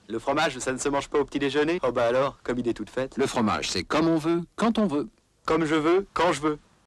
Le fromage, ça ne se mange pas au petit déjeuner? Oh bah alors, comme idée toute faite. Le fromage, c'est comme on veut, quand on veut. Comme je veux, quand je veux.